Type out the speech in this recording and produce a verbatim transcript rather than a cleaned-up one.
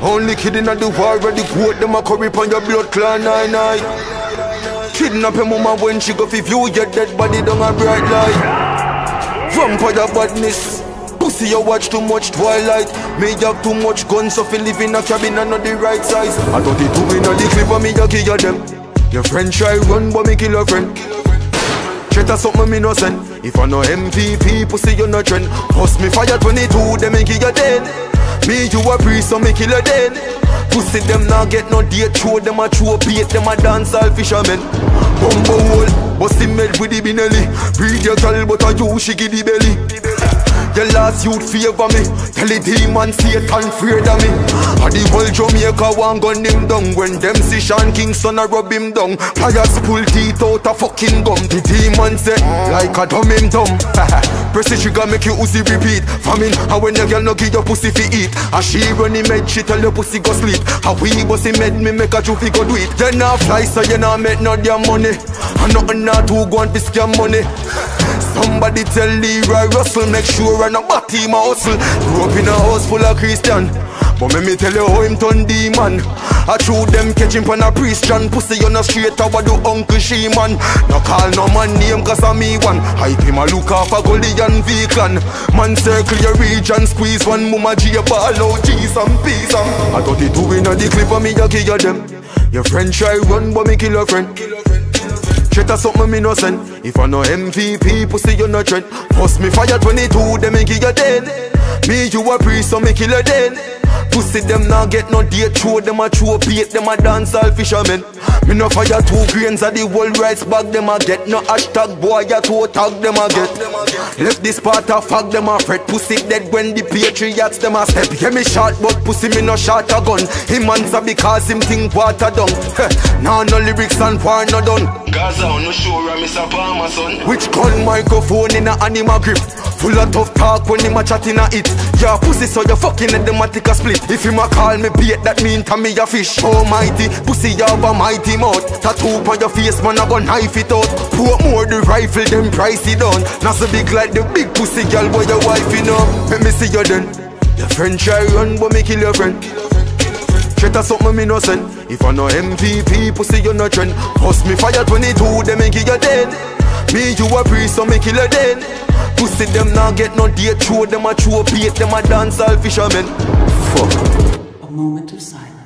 Only kidding at the war where the goat them a curry on your blood clan nine nine. Kidnap your mama when she go fi view your dead body down a bright light. Vampire badness. Pussy you watch too much Twilight. Me have too much guns so fi live in a cabin and not the right size. I thought it two in a the clip of me a kill them. Your friend try run but me kill your friend. Check something me no send. If I no M V P pussy you no trend. Post me fire twenty-two them me kill you dead. Me you a priest so me kill you dead. Pussy them not get no date. Throw them a throw bait. Them a dance all fishermen. Bumbo hole bust him head with the binelli. Breed your girl but a you she give the belly. The last youth favor me. Tell the demon Satan afraid of me. And the whole Jamaica want gun him down. When them see Sean Kingston a rub him down. Pliers pull teeth out a fucking gum. The demon say like a dumb him dumb. Press the trigger make you Uzi repeat. Famine and when your girl no give your pussy fi eat. And she run him head she tell your pussy go sleep. And we bust him head me make a trophy go do it. You not fly so you not make no damn money. And nothing not to go and to scam money. Somebody tell Leroy Russell make sure and a body my hustle. Grew up in a house full of Christian, but me me tell you how him turn demon. I threw them catch him on a Christian. Pussy on a straight over do Uncle She-Man. No call no man name cause I'm me one. Hype him a look off a Gullian V-Clan. Man circle your region, squeeze one mama G ball out G's and peace. I thought it two in a the clip of me a kill you them. Your friend try run but me kill your friend. Check something me no send. If I no M V P pussy you no trend. Post me fire twenty-two them me kill you dead. Me you a priest so me kill you dead. Pussy them not get no date. Throw them a throw bait. Them a dance all fishermen. Me no fire two grains of the whole rights bag. Them a get no hashtag boy a two tag them a get. Left this part a fag them a fret. Pussy dead when the patriots them a step. Yeah me shot but pussy me no shot a gun. Him answer because him think water down. Now no lyrics and war no done. Gaza no sure I'm Mister Palmer son. Which gun microphone in a animal grip. Full of tough talk when him a chat in a it. Yeah pussy so you fucking at them a take a split. If him a call me bait that mean to me a fish. Almighty pussy you have a mighty mouth. Tattoo on your face man a go knife it out. Put more the rifle them price it down. Not so big like the big pussy girl where your wife you know. Let me see you then. Your friend try run but me kill your friend. Check something me no send. If I no M V P pussy you no trend. Post me fire twenty-two them me kill you dead. Me you a priest so me kill you dead. Pussy them not get no date. Throw them a throw bait. Them a dance all fishermen. Fuck. A moment of silence.